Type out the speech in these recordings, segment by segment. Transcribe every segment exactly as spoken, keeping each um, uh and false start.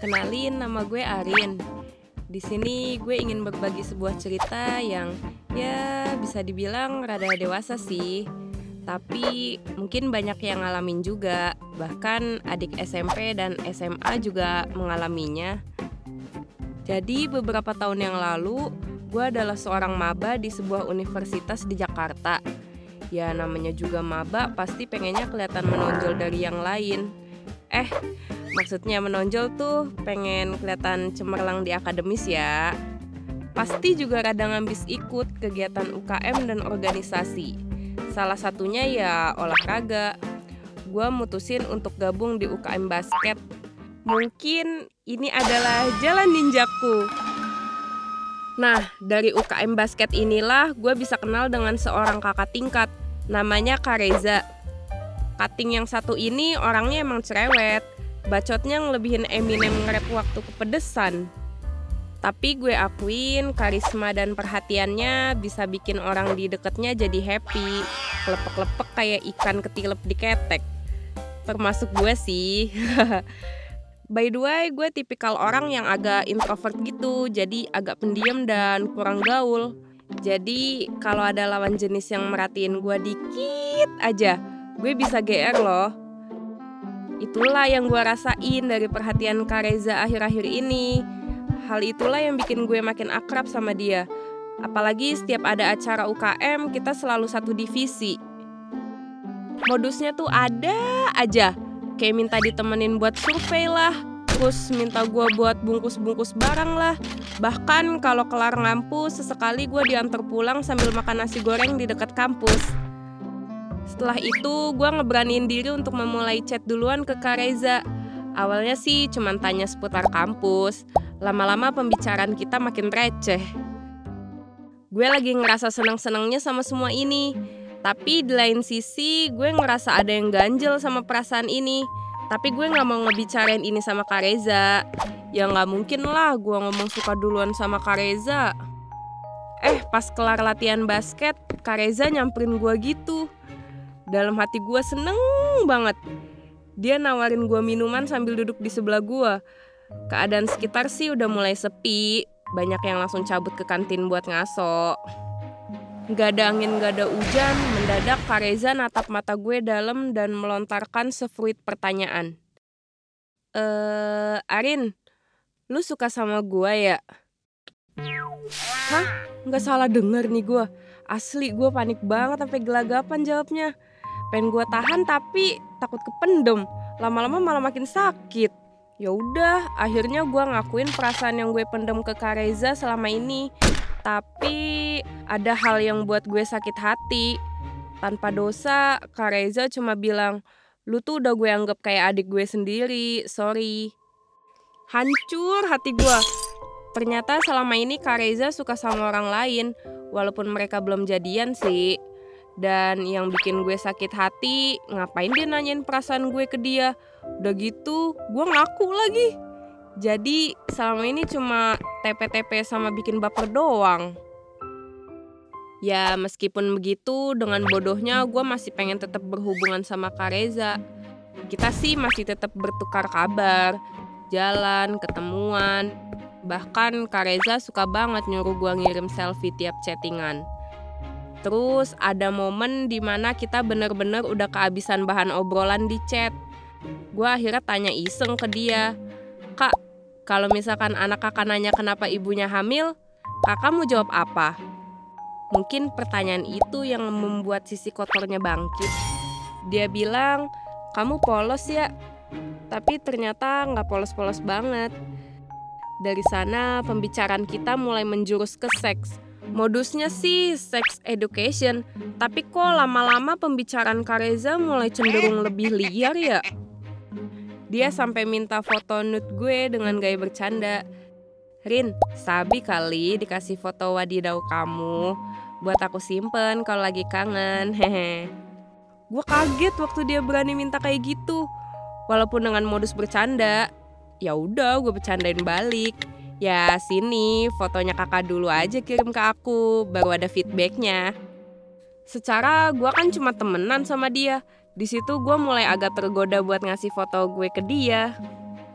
Kenalin, nama gue Arin. Di sini gue ingin berbagi sebuah cerita yang ya bisa dibilang rada dewasa sih. Tapi mungkin banyak yang ngalamin juga. Bahkan adik S M P dan S M A juga mengalaminya. Jadi beberapa tahun yang lalu, gue adalah seorang maba di sebuah universitas di Jakarta. Ya namanya juga maba, pasti pengennya kelihatan menonjol dari yang lain. Eh, maksudnya menonjol tuh pengen kelihatan cemerlang di akademis ya. Pasti juga rada ngambis ikut kegiatan U K M dan organisasi. Salah satunya ya olahraga. Gue mutusin untuk gabung di U K M basket. Mungkin ini adalah jalan ninjaku. Nah, dari U K M basket inilah gue bisa kenal dengan seorang kakak tingkat. Namanya Kak Reza. Kating yang satu ini orangnya emang cerewet. Bacotnya ngelebihin Eminem nge-rap waktu kepedesan. Tapi gue akuin karisma dan perhatiannya bisa bikin orang di deketnya jadi happy. Klepek-klepek kayak ikan ketilep di ketek. Termasuk gue sih. By the way, gue tipikal orang yang agak introvert gitu. Jadi agak pendiam dan kurang gaul. Jadi kalau ada lawan jenis yang merhatiin gue dikit aja, gue bisa G R loh. Itulah yang gue rasain dari perhatian Kak Reza akhir-akhir ini. Hal itulah yang bikin gue makin akrab sama dia. Apalagi setiap ada acara U K M, kita selalu satu divisi. Modusnya tuh ada aja. Kayak minta ditemenin buat survei lah. Terus minta gue buat bungkus-bungkus barang lah. Bahkan kalau kelar ngampus, sesekali gue diantar pulang sambil makan nasi goreng di dekat kampus. Setelah itu, gue ngeberaniin diri untuk memulai chat duluan ke Kak Reza. Awalnya sih cuman tanya seputar kampus. Lama-lama pembicaraan kita makin receh. Gue lagi ngerasa senang-senangnya sama semua ini. Tapi di lain sisi, gue ngerasa ada yang ganjel sama perasaan ini. Tapi gue gak mau ngebicarain ini sama Kak Reza. Ya gak mungkin lah gue ngomong suka duluan sama Kak Reza. Eh, pas kelar latihan basket, Kak Reza nyamperin gue gitu. Dalam hati gue seneng banget. Dia nawarin gue minuman sambil duduk di sebelah gue. Keadaan sekitar sih udah mulai sepi. Banyak yang langsung cabut ke kantin buat ngaso. Gak ada angin, gak ada hujan. Mendadak Kak Reza natap mata gue dalam dan melontarkan sefruit pertanyaan. Eh, Arin, lu suka sama gue ya? Hah? Gak salah denger nih gue. Asli gue panik banget sampai gelagapan jawabnya. Pengen gue tahan tapi takut kependem. Lama-lama malah makin sakit. Ya udah, akhirnya gue ngakuin perasaan yang gue pendem ke Kak Reza selama ini. Tapi ada hal yang buat gue sakit hati. Tanpa dosa, Kak Reza cuma bilang, lu tuh udah gue anggap kayak adik gue sendiri, sorry. Hancur hati gue. Ternyata selama ini Kak Reza suka sama orang lain, walaupun mereka belum jadian sih. Dan yang bikin gue sakit hati, ngapain dia nanyain perasaan gue ke dia. Udah gitu, gue ngaku lagi. Jadi selama ini cuma T P T P sama bikin baper doang. Ya meskipun begitu, dengan bodohnya gue masih pengen tetap berhubungan sama Kak Reza. Kita sih masih tetap bertukar kabar, jalan, ketemuan. Bahkan Kak Reza suka banget nyuruh gue ngirim selfie tiap chattingan. Terus ada momen dimana kita bener-bener udah kehabisan bahan obrolan di chat. Gue akhirnya tanya iseng ke dia, Kak, kalau misalkan anak kakak nanya kenapa ibunya hamil, kakak mau jawab apa? Mungkin pertanyaan itu yang membuat sisi kotornya bangkit. Dia bilang, kamu polos ya? Tapi ternyata gak polos-polos banget. Dari sana pembicaraan kita mulai menjurus ke seks. Modusnya sih sex education, tapi kok lama-lama pembicaraan Kak Reza mulai cenderung lebih liar ya? Dia sampai minta foto nude gue dengan gaya bercanda. Rin, sabi kali dikasih foto wadidaw kamu, buat aku simpen kalau lagi kangen, hehe. Gue kaget waktu dia berani minta kayak gitu, walaupun dengan modus bercanda. Ya udah, gue bercandain balik. Ya sini fotonya kakak dulu aja kirim ke aku, baru ada feedbacknya. Secara gue kan cuma temenan sama dia. Di situ gue mulai agak tergoda buat ngasih foto gue ke dia.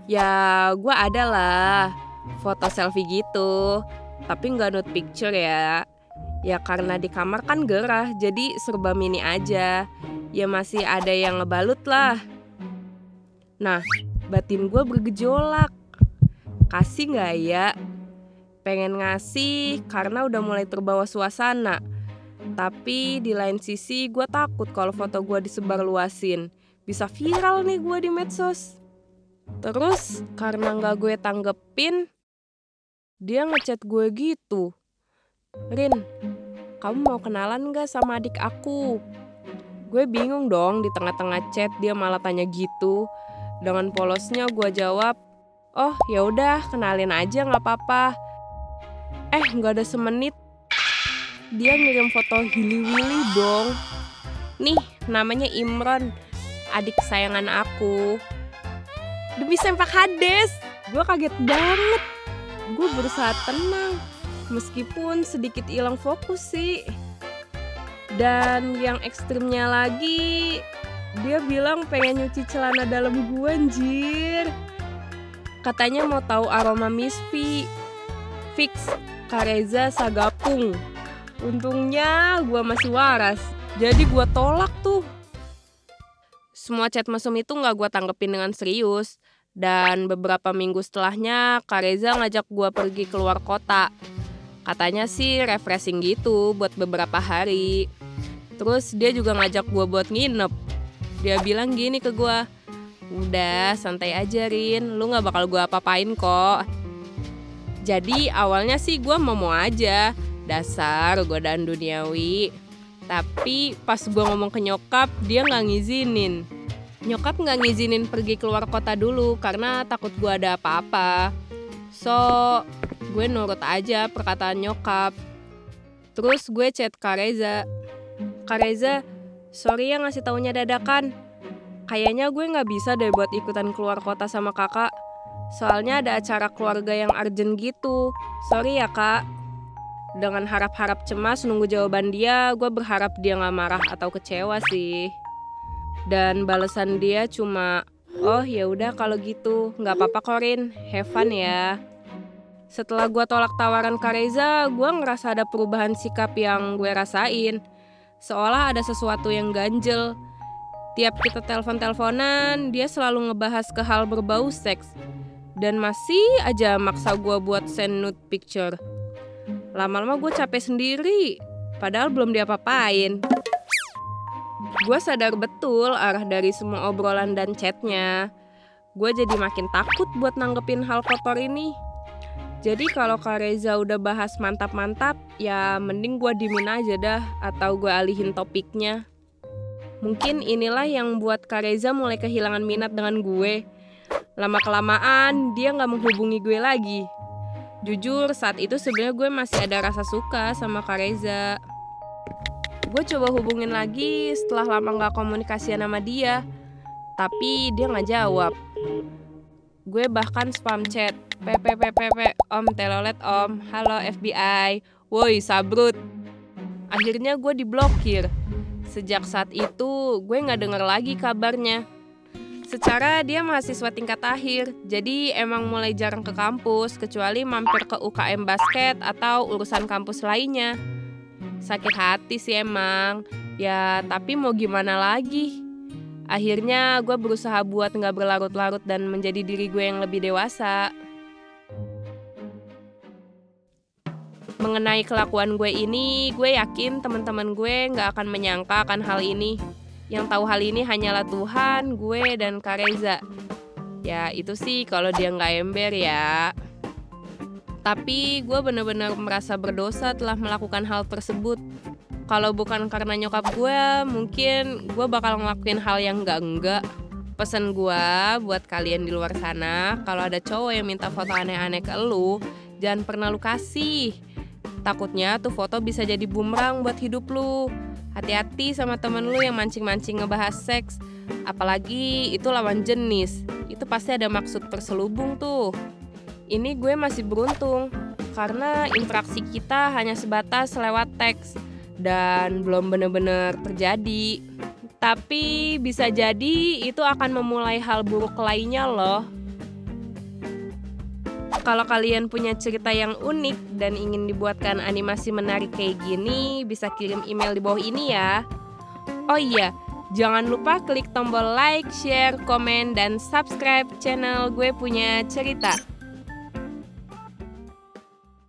Ya gue ada lah foto selfie gitu, tapi nggak nude picture ya. Ya karena di kamar kan gerah, jadi serba mini aja. Ya masih ada yang ngebalut lah. Nah, batin gue bergejolak. Kasih nggak ya? Pengen ngasih karena udah mulai terbawa suasana. Tapi di lain sisi gue takut kalau foto gue disebar luasin. Bisa viral nih gue di medsos. Terus karena nggak gue tanggepin, dia ngechat gue gitu. Rin, kamu mau kenalan gak sama adik aku? Gue bingung dong, di tengah-tengah chat dia malah tanya gitu. Dengan polosnya gue jawab, oh ya udah kenalin aja nggak apa-apa. Eh nggak ada semenit, dia ngirim foto hili-wili dong. Nih namanya Imron, adik kesayangan aku. Demi sempak Hades, gue kaget banget. Gue berusaha tenang, meskipun sedikit hilang fokus sih. Dan yang ekstrimnya lagi, dia bilang pengen nyuci celana dalam gue anjir. Katanya mau tahu aroma Misfi. Fix, Kareza Sagapung. Untungnya gue masih waras, jadi gue tolak tuh. Semua chat mesum itu gak gue tanggepin dengan serius. Dan beberapa minggu setelahnya Kak Reza ngajak gue pergi keluar kota. Katanya sih refreshing gitu buat beberapa hari. Terus dia juga ngajak gue buat nginep. Dia bilang gini ke gue, udah santai aja Rin, lu gak bakal gue apa-apain kok. Jadi awalnya sih gue mau-mau aja, dasar godaan duniawi. Tapi pas gue ngomong ke nyokap, dia gak ngizinin. Nyokap gak ngizinin pergi keluar kota dulu karena takut gue ada apa-apa. So, gue nurut aja perkataan nyokap. Terus gue chat Kak Reza. Kak Reza, sorry ya ngasih taunya dadakan. Kayaknya gue gak bisa deh buat ikutan keluar kota sama kakak. Soalnya ada acara keluarga yang urgent gitu. Sorry ya kak. Dengan harap-harap cemas nunggu jawaban dia, gue berharap dia gak marah atau kecewa sih. Dan balasan dia cuma, oh ya udah kalau gitu, nggak apa-apa Korin, have fun ya. Setelah gue tolak tawaran Kak Reza, gue ngerasa ada perubahan sikap yang gue rasain. Seolah ada sesuatu yang ganjel. Tiap kita telepon-teleponan, dia selalu ngebahas ke hal berbau seks. Dan masih aja maksa gue buat send nude picture. Lama-lama gue capek sendiri, padahal belum diapa-apain. Gue sadar betul arah dari semua obrolan dan chatnya. Gue jadi makin takut buat nanggepin hal kotor ini. Jadi kalau Kak Reza udah bahas mantap-mantap, ya mending gue diemin aja dah, atau gue alihin topiknya. Mungkin inilah yang buat Kak Reza mulai kehilangan minat dengan gue. Lama-kelamaan dia gak menghubungi gue lagi. Jujur saat itu sebenarnya gue masih ada rasa suka sama Kak Reza. Gue coba hubungin lagi setelah lama gak komunikasian sama dia, tapi dia gak jawab. Gue bahkan spam chat, P-P-P-P-P, om telolet om, halo F B I, woi sabrut. Akhirnya gue diblokir. Sejak saat itu gue gak denger lagi kabarnya. Secara dia mahasiswa tingkat akhir, jadi emang mulai jarang ke kampus, kecuali mampir ke U K M basket atau urusan kampus lainnya. Sakit hati sih emang, ya tapi mau gimana lagi. Akhirnya gue berusaha buat gak berlarut-larut dan menjadi diri gue yang lebih dewasa. Mengenai kelakuan gue ini, gue yakin teman-teman gue gak akan menyangka akan hal ini. Yang tahu hal ini hanyalah Tuhan, gue, dan Kak Reza. Ya itu sih kalau dia gak ember ya. Tapi gue benar-benar merasa berdosa telah melakukan hal tersebut. Kalau bukan karena nyokap gue, mungkin gue bakal ngelakuin hal yang enggak-enggak. Pesan gue buat kalian di luar sana, kalau ada cowok yang minta foto aneh-aneh ke lu, jangan pernah lu kasih. Takutnya tuh foto bisa jadi bumerang buat hidup lu. Hati-hati sama temen lu yang mancing-mancing ngebahas seks. Apalagi itu lawan jenis. Itu pasti ada maksud terselubung tuh. Ini gue masih beruntung, karena interaksi kita hanya sebatas lewat teks. Dan belum benar-benar terjadi. Tapi bisa jadi itu akan memulai hal buruk lainnya loh. kalau kalian punya cerita yang unik dan ingin dibuatkan animasi menarik kayak gini, bisa kirim email di bawah ini ya. Oh iya, jangan lupa klik tombol like, share, komen, dan subscribe channel Gue Punya Cerita.